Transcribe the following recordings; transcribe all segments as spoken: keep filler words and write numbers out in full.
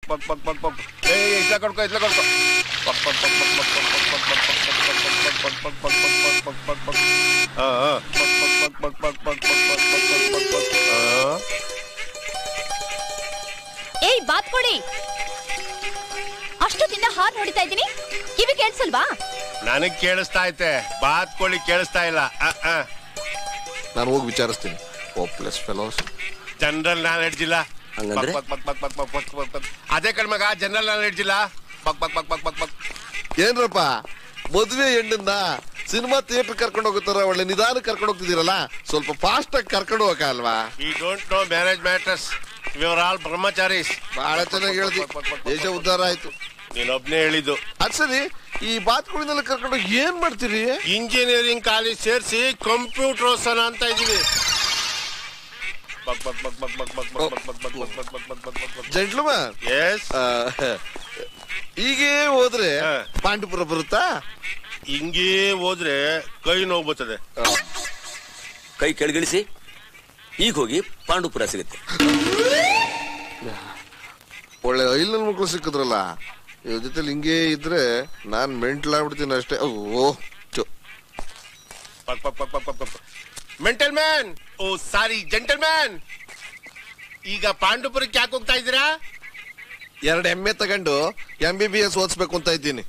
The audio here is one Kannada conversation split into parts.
ಪಕ್ ಪಕ್ ಪಕ್ ಪಕ್ ಏ ಇಟ್ಲ ಕಡ್ಕೊ ಇಟ್ಲ ಕಡ್ಕೊ ಪಕ್ ಪಕ್ ಪಕ್ ಪಕ್ ಪಕ್ ಪಕ್ ಪಕ್ ಪಕ್ ಪಕ್ ಪಕ್ ಪಕ್ ಪಕ್ ಪಕ್ ಪಕ್ ಹಾ ಪಕ್ ಪಕ್ ಪಕ್ ಪಕ್ ಪಕ್ ಪಕ್ ಪಕ್ ಪಕ್ ಪಕ್ ಪಕ್ ಹಾ ಏಯ್ ಬಾತ್ ಕೊಡಿ. ಅಷ್ಟೊತ್ತಿಂದ ಹಾರ್ ನೋಡ್ತಾ ಇದ್ದೀನಿ, ಕಿವಿ ಕೇಳಿಸಲ್ವಾ? ನನಗ್ ಕೇಳಿಸ್ತಾ ಐತೆ, ಬಾತ್ ಕೋಳಿ ಕೇಳಿಸ್ತಾ ಇಲ್ಲ. ನಾನು ಹೋಗಿ ವಿಚಾರಿಸ್ತೀನಿ. Hopeless fellows. ಜನರಲ್ ನಾಲೆಡ್ಜ್ ಇಲ್ಲ. ಅದೇ ಕಣ್ಮಗ ಜನರಲ್ ನಾಲೆಡ್ಜ್ ಇಲ್ಲ. ಪಕ್ ಪಕ್ ಪಕ್ ಪಕ್ ಪಕ್ ಪಕ್ ಏನ್ರಪ್ಪ ಮದುವೆ ಹೆಣ್ಣನ್ನ ಸಿನಿಮಾ ಥಿಯೇಟರ್ ಕರ್ಕೊಂಡು ಹೋಗುತ್ತಾರ, ಒಳ್ಳೆ ನಿಧಾನ ಕರ್ಕೊಂಡು ಹೋಗ್ತಿದ್ದೀರಲ್ಲ, ಸ್ವಲ್ಪ ಫಾಸ್ಟ್ ಆಗಿ ಕರ್ಕೊಂಡು ಹೋಗಲ್ವಾ? We don't know marriage matters, we are all brahmacharis. ಬಹಳ ಚೆನ್ನಾಗಿ ಹೇಳ್ದಿ, ದೇಶ ಉದ್ಧಾರ ಆಯ್ತು. ನೀನೊಬ್ನೇ ಹೇಳಿದ್ದು. ಅದ್ ಸರಿ, ಈ ಬಾತ್ಕೋಳಿನೆಲ್ಲ ಕರ್ಕೊಂಡು ಏನ್ ಮಾಡ್ತೀರಿ? ಇಂಜಿನಿಯರಿಂಗ್ ಕಾಲೇಜ್ ಸೇರಿಸಿ ಕಂಪ್ಯೂಟರ್ ಓದ್ಸೋಣ ಅಂತ ಇದೀವಿ. Gentleman, yes. ಹೀಗೆ ಹೋದ್ರೆ ಪಾಂಡುಪುರ ಬರುತ್ತಾ? ಹಿಂಗೇ ಹೋದ್ರೆ ಕೈ ನೋವು ಬರ್ತದೆ. ಕೈ ಕೆಳಗಿಳಿಸಿ, ಈಗ ಹೋಗಿ ಪಾಂಡುಪುರ ಸಿಗುತ್ತೆ. ಒಳ್ಳೆ ಐಲ್ ನನ್ ಮಕ್ಳು ಸಿಕ್ಕಿದ್ರಲ್ಲ, ಇವ್ರ ಜೊತೆಲಿ ಹಿಂಗೆ ಇದ್ರೆ ನಾನ್ ಮೆಂಟಲ್ ಆಗ್ಬಿಡ್ತೀನಿ ಅಷ್ಟೇ. Oh mental man, oh sorry gentle man. ಈಗ ಪಾಂಡುಪುರಕ್ಕೆ ಯಾಕೆ ಹೋಗ್ತಾ ಇದ್ದೀರಾ? ಎರಡು ಎಮ್ಮೆ ತಗೊಂಡು ಎಂ ಬಿ ಬಿ ಎಸ್ ಓದಿಸ್ಬೇಕು ಅಂತ ಇದ್ದೀನಿ.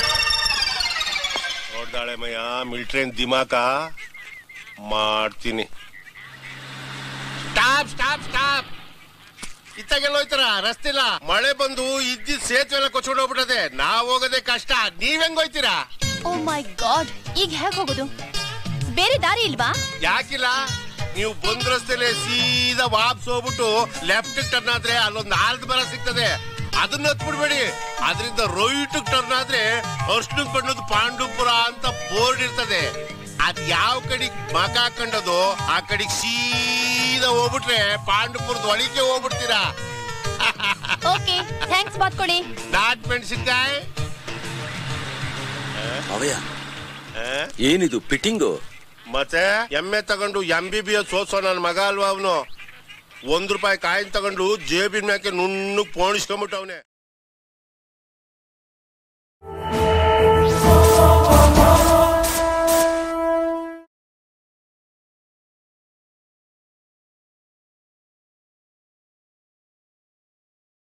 ನೋಡ್ದಾಳೆ ಮಯ್ಯ ಮಿಲಿಟರಿ ದಿಮಾಕ ಮಾಡ್ತೀನಿ. Stop stop stop. ಇತ್ತಾಗೆಲ್ಲ ಹೋಯ್ತಾರ, ರಸ್ತೆ ಇಲ್ಲ, ಮಳೆ ಬಂದು ಇದ್ದಿದ್ ಸೇತುವೆ ಎಲ್ಲ ಕೊಚ್ಕೊಂಡು ಹೋಗ್ಬಿಟ್ಟದೆ. ನಾವ್ ಹೋಗೋದೇ ಕಷ್ಟ, ನೀವ್ ಹೆಂಗ್ ಹೋಯ್ತೀರಾ? ಓ ಮೈ ಗಾಡ್, ಈಗ ಹೇಗ್ ಹೋಗೋದು? ಬೇರೆ ದಾರಿ ಇಲ್ವಾ? ಯಾಕಿಲ್ಲ, ನೀವು ಬಂದ್ ರಸ್ತೆಲೆ ಸೀದಾ ವಾಪಸ್ ಹೋಗ್ಬಿಟ್ಟು ಲೆಫ್ಟ್ ಟರ್ನ್ ಆದ್ರೆ ಅಲ್ಲೊಂದು ಆಲ್ದ ಮರ ಸಿಗ್ತದೆ, ಅದನ್ನ ಹತ್ಬಿಡ್ಬೇಡಿ. ಅದರಿಂದ ರೈಟ್ ಟರ್ನ್ ಆದ್ರೆ ಅರ್ಶನ ಬಣ್ಣದ ಪಾಂಡುಪುರ ಅಂತ ಬೋರ್ಡ್ ಇರ್ತದೆ. ಅದ್ ಯಾವ ಕಡೆಗ್ ಮಕ ಹಾಕೊಂಡದು ಆ ಕಡೆಗ್ ಸೀದಾ ಹೋಗ್ಬಿಟ್ರೆ ಪಾಂಡುಪುರದ ಒಳಿಕೆ ಹೋಗ್ಬಿಡ್ತೀರಾ. ಓಕೆ, ಥ್ಯಾಂಕ್ಸ್ ಬಾತ್ ಕೊಡಿ. ನಾಟ್ ಮೆಣಸಿನ್ಕಾಯಿ. ಅವಯ್ಯ, ಏನಿದು ಫಿಟ್ಟಿಂಗು? ಮತ್ತೆ ಎಮ್ಮೆ ತಗೊಂಡು ಎಂ ಬಿ ಬಿ ಎಸ್ ಓದ್ಸೋ ನನ್ನ ಮಗ ಅಲ್ವಾ ಅವನು. ಒಂದ್ ರೂಪಾಯಿ ಕಾಯಿನ್ ತಗೊಂಡು ಜೇಬಿನ ಮ್ಯಾಕೆ ನುಣ್ಣಗ್ ಪೋಣಿಸ್ಕೊಂಡ್ಬಿಟ್ಟವನೆ.